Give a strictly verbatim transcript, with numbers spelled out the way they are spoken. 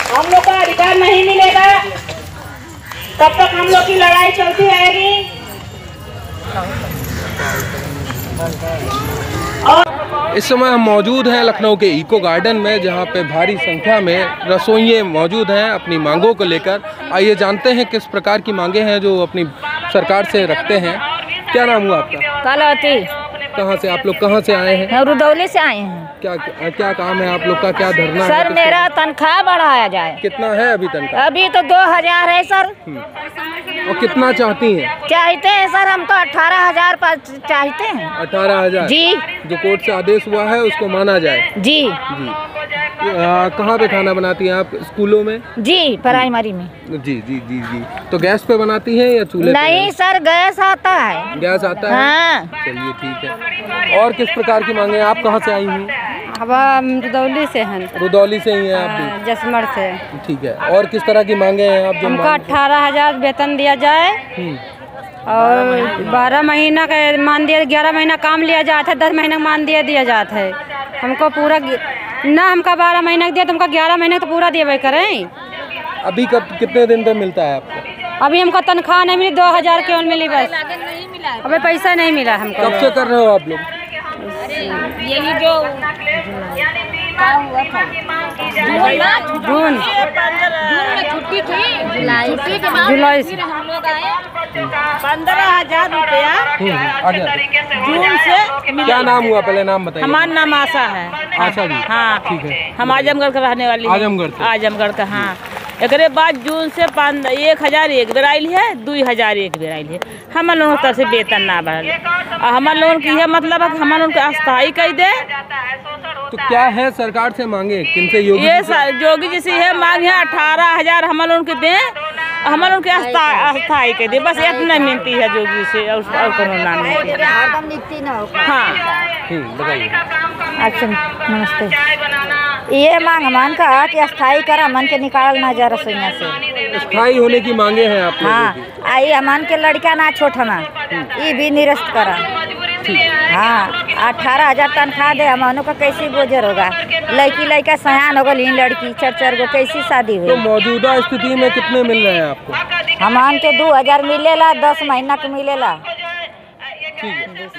हम लोग का अधिकार नहीं मिलेगा तब तक हम लोग की लड़ाई चलती रहेगी। और इस समय हम मौजूद हैं लखनऊ के इको गार्डन में, जहां पे भारी संख्या में रसोइये मौजूद हैं अपनी मांगों को लेकर। आइए जानते हैं किस प्रकार की मांगे हैं जो अपनी सरकार से रखते हैं। क्या नाम हुआ आपका? कलौती। कहाँ से आप लोग कहाँ से आए हैं? रुदौली से आए हैं। क्या क्या काम है आप लोग का? क्या धरना सर है? मेरा तनख्वाह बढ़ाया जाए। कितना है अभी तनख्वाह? अभी तो दो हजार है सर। और कितना चाहती हैं? चाहते हैं सर हम तो अठारह हजार चाहते हैं। अठारह हजार जी। जो कोर्ट से आदेश हुआ है उसको माना जाए। जी जी। कहाँ पे खाना बनाती हैं आप? स्कूलों में? जी प्राइमरी में। जी जी जी जी। तो गैस पे बनाती हैं या चूल्हे? नहीं सर गैस आता है। गैस आता है? हाँ। चलिए ठीक है। और किस प्रकार की मांगे? आप कहाँ से आई हुई? अब रुदौली से हैं। रुदौली से ही हैं आप भी? जसमर से। ठीक है। और किस तरह की मांगे हैं आप? हमको अठारह हजार वेतन दिया जाए और बारह महीना का मान दिया, ग्यारह महीना काम लिया जाता है, दस महीना मान दिया दिया जाता है। हमको पूरा ना हमका बारह महीना दिया तो हमका ग्यारह महीने तो पूरा दिए करें। अभी कब कितने दिन पे मिलता है आपको? अभी हमको तनख्वाह नहीं मिली, दो हजार केवल मिली बस। अभी पैसा नहीं मिला हमको। कब से कर रहे हो आप लोग? यही जो जून छुट्टी थी, जुलाई छुट्टी के बाद जुलाई से हम लोग आए। पंद्रह हजार रुपया जून से। क्या नाम हुआ? पहले नाम बताइए। हमारा नाम आशा है। आशा जी? हाँ ठीक है। हम आजमगढ़ का रहने वाली। आजमगढ़ से? आजमगढ़ का हाँ। एक बाद जून से पाँच एक हजार एक बेर आयल है, दो हजार एक बेर आयल है। हमारे लोगों की तरफ से वेतन ना बढ़ल और हमारे लोगों की यह मतलब है कि हमारे लोगों को अस्थायी कर दे। तो क्या है सरकार से मांगे? किनसे? योगी ये योगी जी से है मांग है अठारह हजार हमारे लोगों के दें, हमारे लोगों के अस्थायी कर दे। बस इतना मिलती है योगी से और कोरोना में। हाँ बताइए। अच्छा नमस्ते। ये मांग मन का कि अस्थायी करा, मन के निकाल ना जा रसोईया से। स्थायी होने की मांगे हैं आप? हाँ आई अमान के लड़का ना छोट हमा ये भी निरस्त करा। हाँ अठारह हजार तनख्वाह दे, अमानों का कैसी गुजर होगा? लड़की लड़का सयान हो गई, लड़की चार चार गो कैसी शादी हुई? तो मौजूदा स्थिति में कितने मिल रहे हैं आपको? हमान के दो हजार मिलेला, दस महीना के मिलेला। ठीक है।